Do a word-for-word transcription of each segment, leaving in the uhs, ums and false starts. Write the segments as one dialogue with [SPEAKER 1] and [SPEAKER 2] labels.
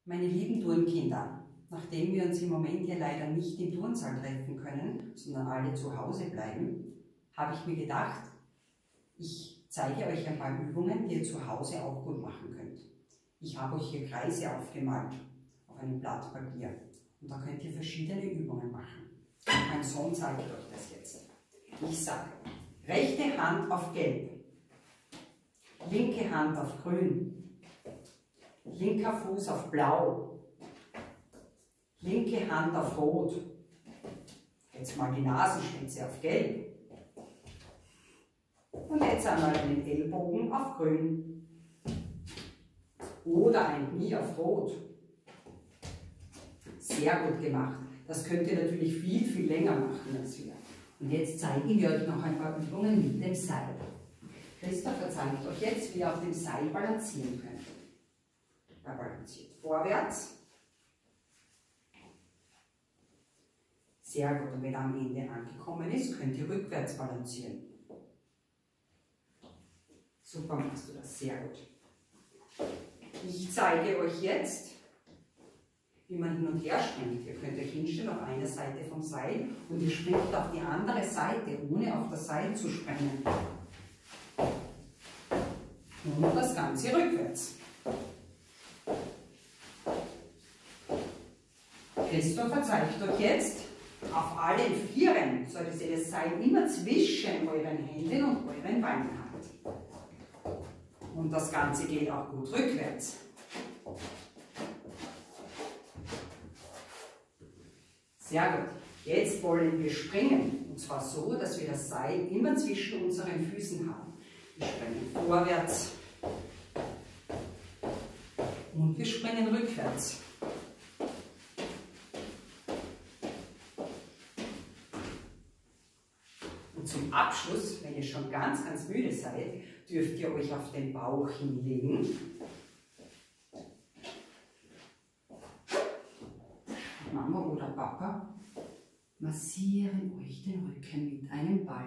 [SPEAKER 1] Meine lieben Turnkinder, nachdem wir uns im Moment hier leider nicht im Turnsaal treffen können, sondern alle zu Hause bleiben, habe ich mir gedacht, ich zeige euch ein paar Übungen, die ihr zu Hause auch gut machen könnt. Ich habe euch hier Kreise aufgemalt auf einem Blatt Papier und da könnt ihr verschiedene Übungen machen. Mein Sohn zeigt euch das jetzt. Ich sage, rechte Hand auf Gelb, linke Hand auf Grün, linker Fuß auf Blau, linke Hand auf Rot, jetzt mal die Nasenspitze auf Gelb und jetzt einmal den Ellbogen auf Grün oder ein Knie auf Rot. Sehr gut gemacht. Das könnt ihr natürlich viel, viel länger machen als wir. Und jetzt zeigen wir euch noch ein paar Übungen mit dem Seil. Christopher zeigt euch jetzt, wie ihr auf dem Seil balancieren könnt. Er balanciert vorwärts. Sehr gut. Und wenn er am Ende angekommen ist, könnt ihr rückwärts balancieren. Super machst du das, sehr gut. Ich zeige euch jetzt, wie man hin und her springt. Ihr könnt euch hinstellen auf einer Seite vom Seil und ihr springt auf die andere Seite, ohne auf das Seil zu springen. Und das Ganze rückwärts. Christopher zeigt euch jetzt, auf allen Vieren solltet ihr das Seil immer zwischen euren Händen und euren Beinen haben. Und das Ganze geht auch gut rückwärts. Sehr gut. Jetzt wollen wir springen. Und zwar so, dass wir das Seil immer zwischen unseren Füßen haben. Wir springen vorwärts. Und wir springen rückwärts. Und zum Abschluss, wenn ihr schon ganz, ganz müde seid, dürft ihr euch auf den Bauch hinlegen. Mama oder Papa massieren euch den Rücken mit einem Ball.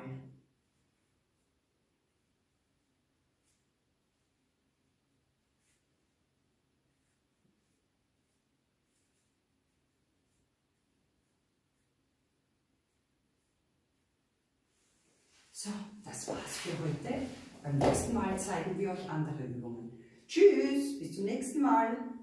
[SPEAKER 1] So, das war's für heute. Beim nächsten Mal zeigen wir euch andere Übungen. Tschüss, bis zum nächsten Mal.